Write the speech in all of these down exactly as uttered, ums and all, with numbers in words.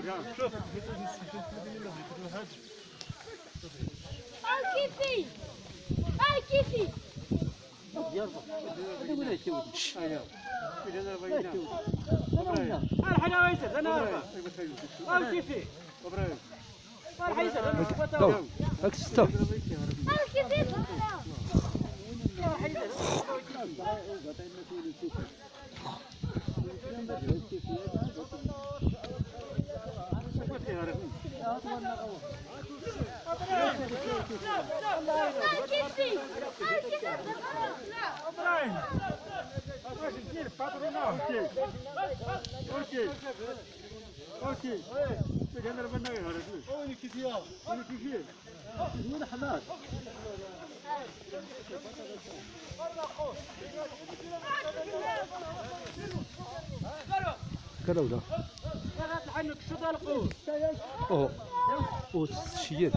شوف الكيفي الكيفي الحاجة ويسر أنا أعرف الكيفي هاك ستة اوكي انا ربنا يهرب وين كيفيا وين كيفيا وين حماد كذا ولا عنك شو طالقوا او او الشياد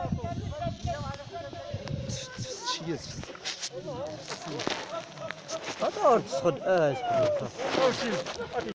الشياد هذا تصد اش